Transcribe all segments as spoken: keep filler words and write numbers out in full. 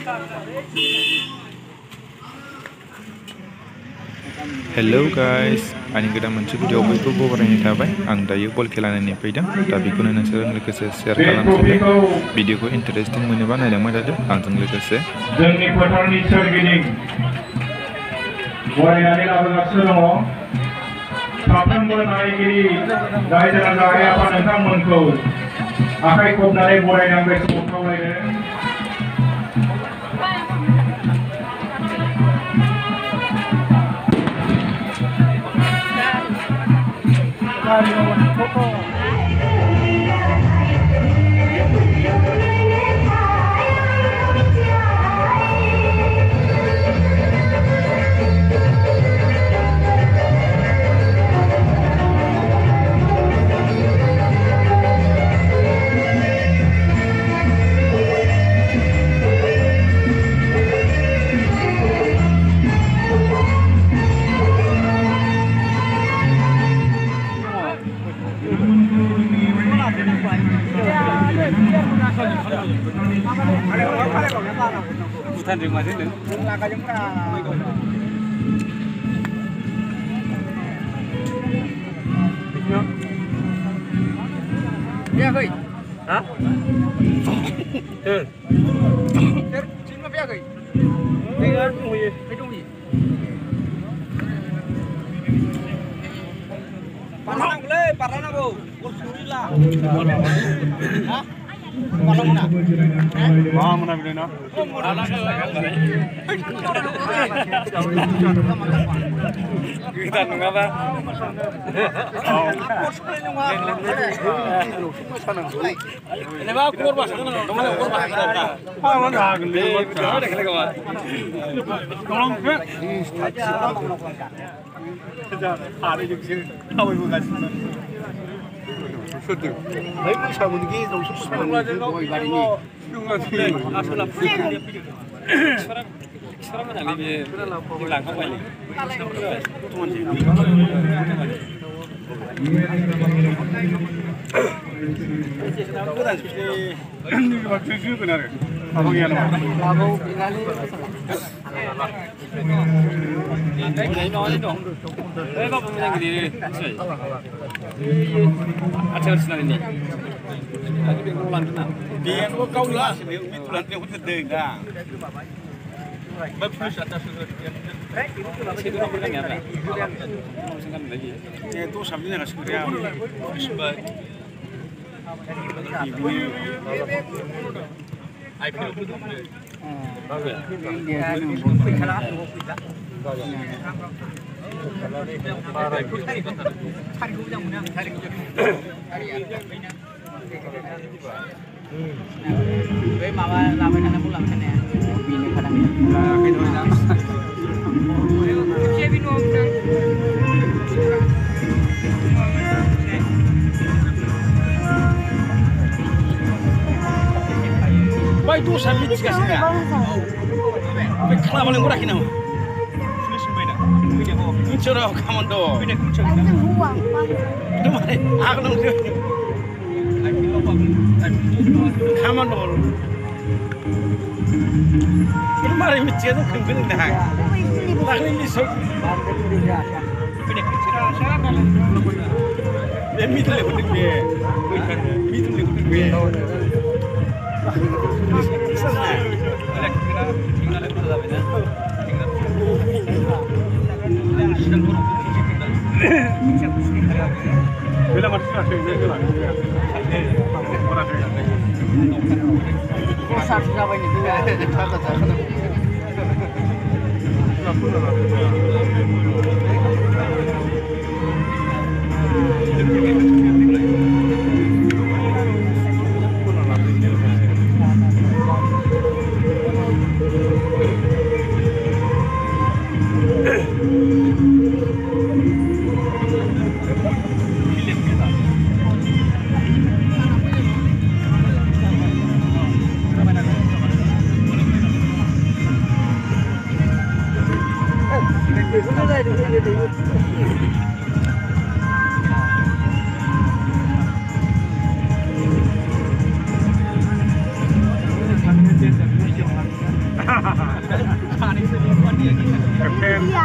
Hello guys, आंनि गोदान मोनसे भिडिअ बयबो बरायनाय थाबाय। आं दायो बल खेला नायनो फैदों, दा बेखौनो नोंसोरजों लोगोसे शेयार खालामनो सानदों। भिडिअखौ इन्टारेस्टिं मोनोबा नायलांबाय थादो आंजों लोगोसे। जोंनि फोथारनि सोरगिदिं बरायनानै लाबोगासिनो दङ। साफ्रोमबो नायगिरि रायजो राजा आइ आफा नोंथांमोनखौ आखाइ खबनानै बरायनांगौ समाव खावलायदों। Bukan rumah sini. Ya, koi. Hah? Eh. Ter, sini apa ya, koi? Tinggal tunggu ya. Tunggu ya. Parana boleh, parana bo. Kursi lah. Hah? Kalau mana? Mau mana beli nak? Kita nunggu apa? Ini bawa kurma sana, kamu nak kurma sana? Ah, mana agli? Ada kali kawan. Tolong ke? Ada juga sih. Tahu ibu kasih. Sudah. Baik bisa begini, terus semuanya itu hari ini. Asal apa? Sekarang, sekarang mana ni? Hilang apa ini? Ini macam tu benar. Apa yang mana? Apa ini? Ini mana itu? Eh, apa punya gini? Acar senang ini. Lagi bingung lanjut nak. Dia tu kau lah. Itu lanjut aku terdengar dah. Bagus atas itu. Itu apa lagi apa? Senang lagi. Itu sambil nak sekolah. Sebab ibu. iPhone itu. Bagus. Dia ni pekala. Cari hujung mana? Cari hujung. Wei mawa lama nak pulang sana. Bini kadang ni. Kena nak. Kucing bini orang. Baik tu sambil diskus ni. Kenapa paling murah kini? Kucing kamu tu. Itu mana? Aku nak tu. Kamu tu. Itu mana kucing tu kembali dah. Tak ni misal. Ini kucing apa? Dia mitul le kucing dia. Mitul le kucing dia. Sana. Ada kita tinggal lepas dah benar. Bila masih ada yang ni lah. Orang ada yang ni. Kosar siapa ini? Tak tak tak. Iya.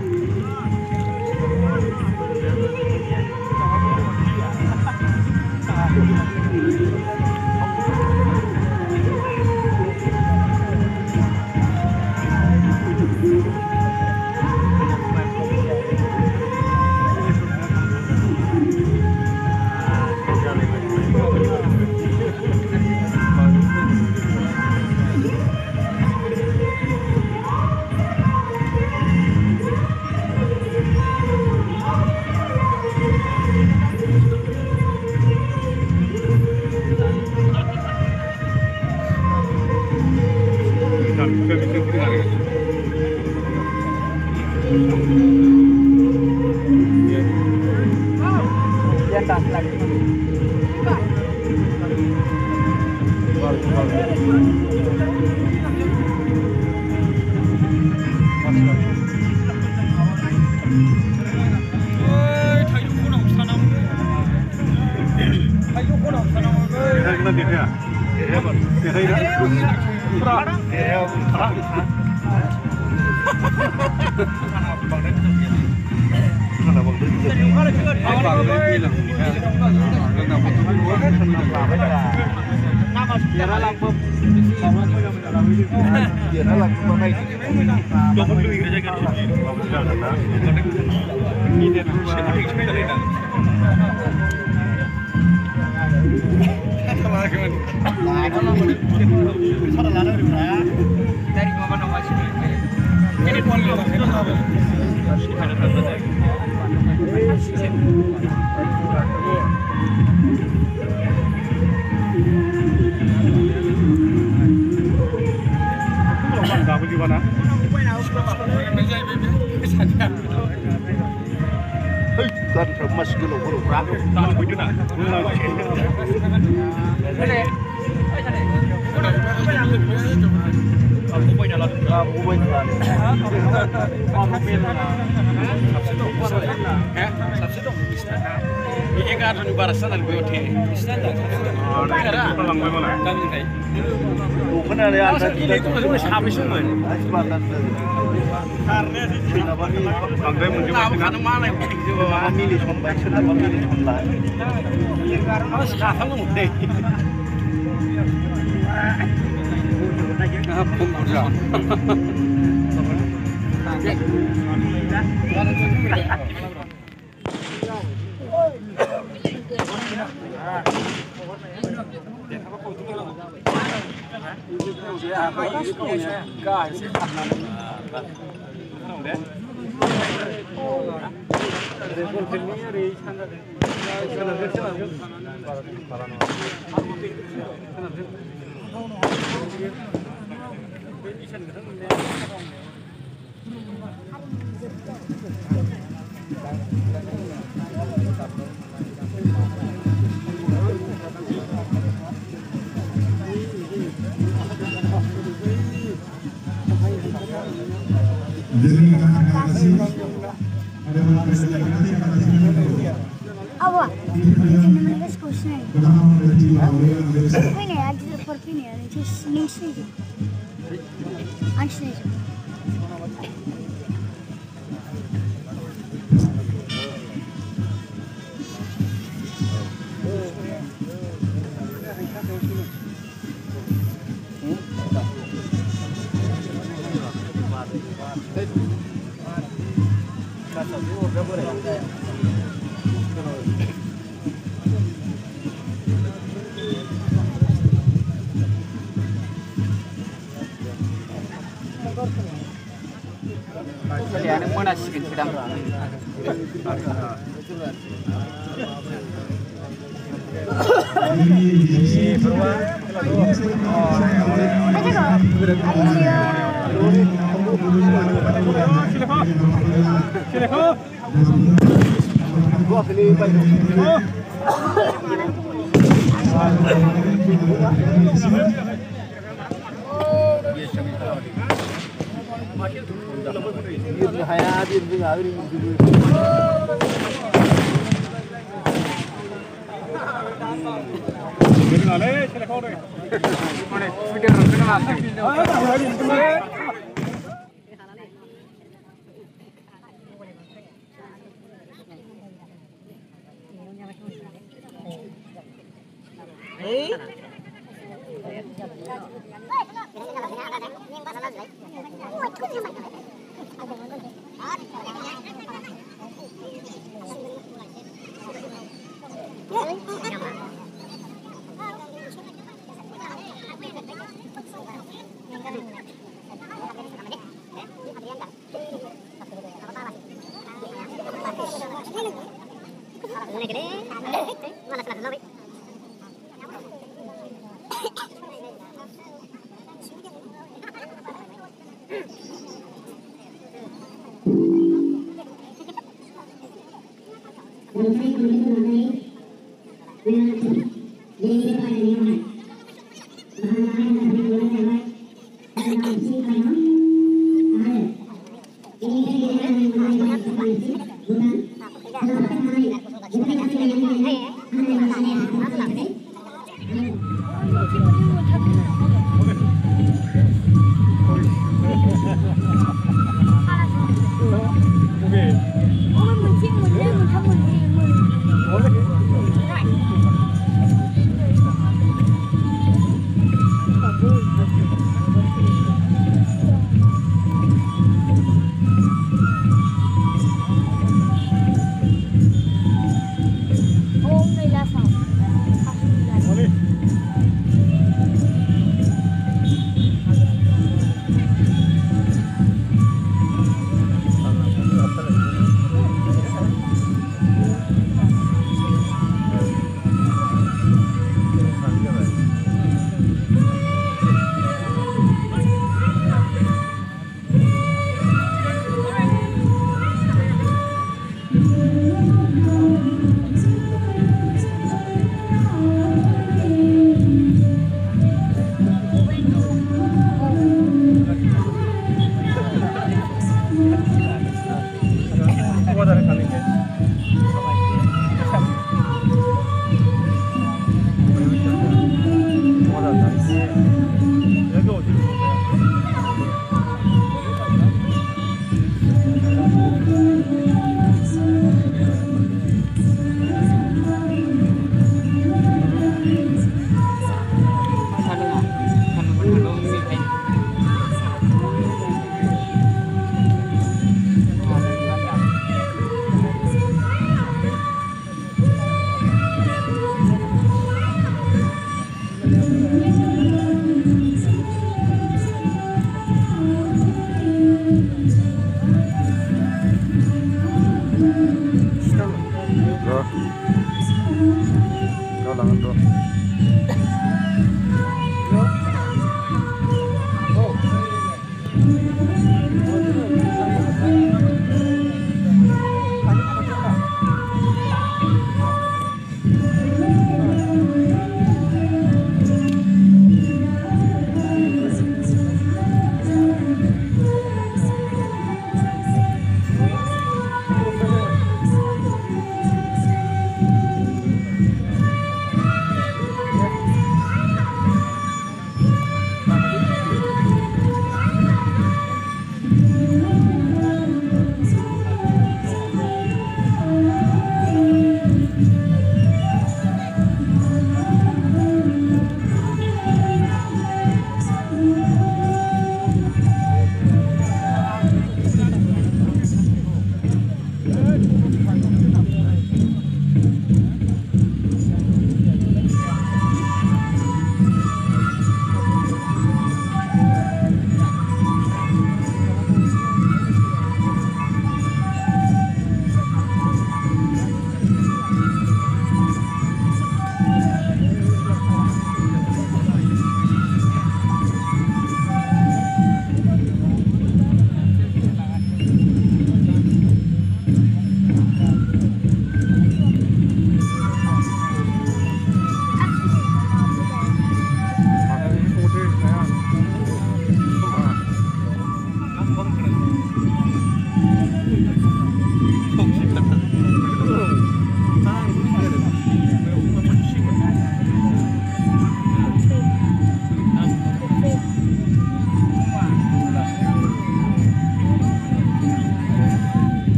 Awak, jangan menegas kusnya. Ini ya, di depan ini ya, ini sini sini. Ansih. Ôi mình chiên mình lên mình không mình mình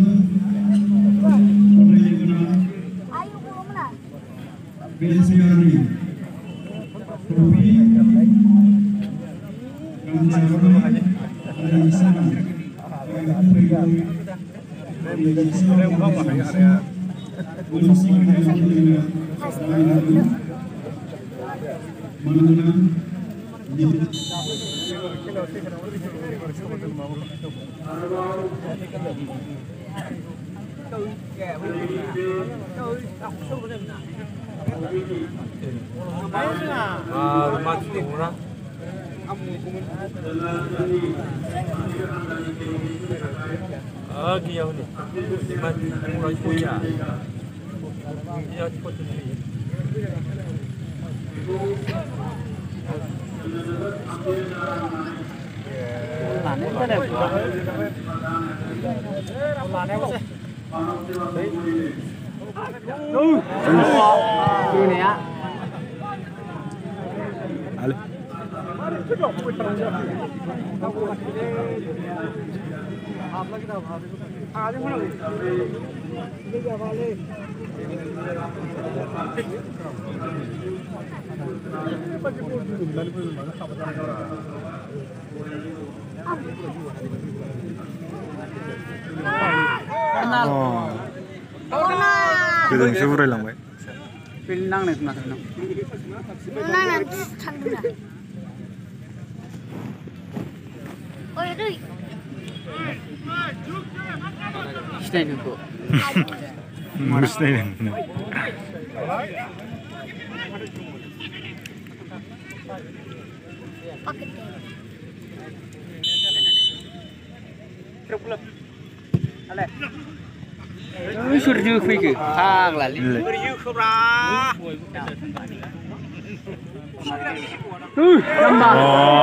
Ayo belum lah. Besiari Topi Kanjaro dari sana 아, 맞지 되구나. 아, 귀여우네. 맞지, 뭐라 이거야. 이거 이거 그래도 수브를 한 거야. 필낭네 나는 Nanan chanduna. Oh itu. 시대는 거 무슨 일이야? Pakai. ơi sửa như phi kì hàng là 네. ui năm ba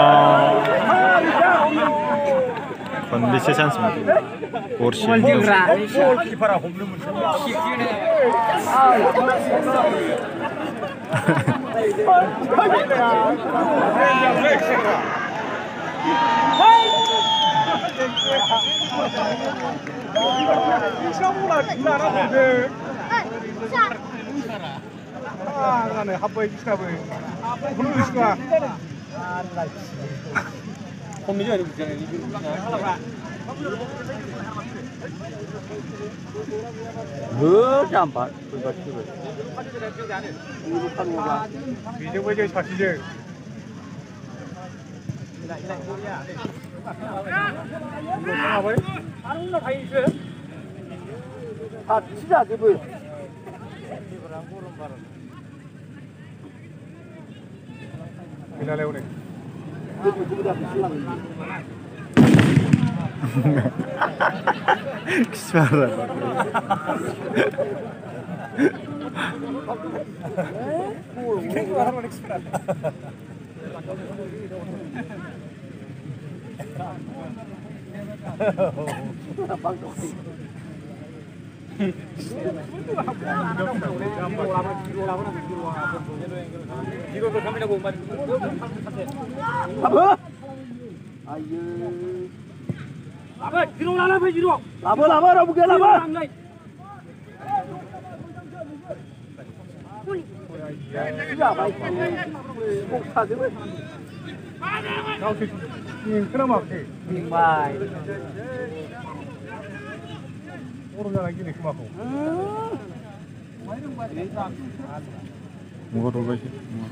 컨디션 찬스입니다. 포르쉐. 지금 라 그 잠바 이제 보이게 사시제 아 진짜 그 지나래 오네 키스하라. 라바 뒤로 라바 뒤로 라바 라바 라바 게 라바 야 바이 꼭 사드려 나오시 님 그럼 앞에 바이 오르나 이게 그만고 뭐가 더 가시?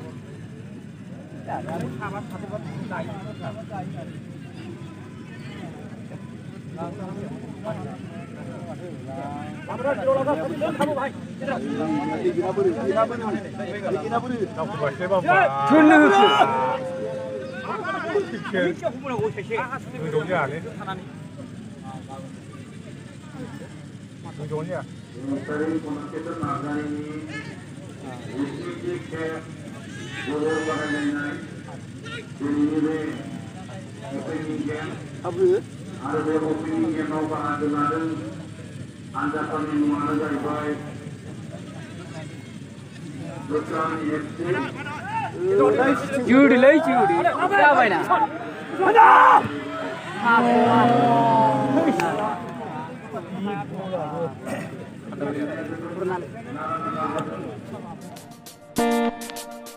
아브 आरो बे ओपनिं गेमाव बाहागो लादों आनजादनि मुङानो जाहैबाय गोख्रां एफसि जुड़ी ले जुड़ी क्या बना Pernah.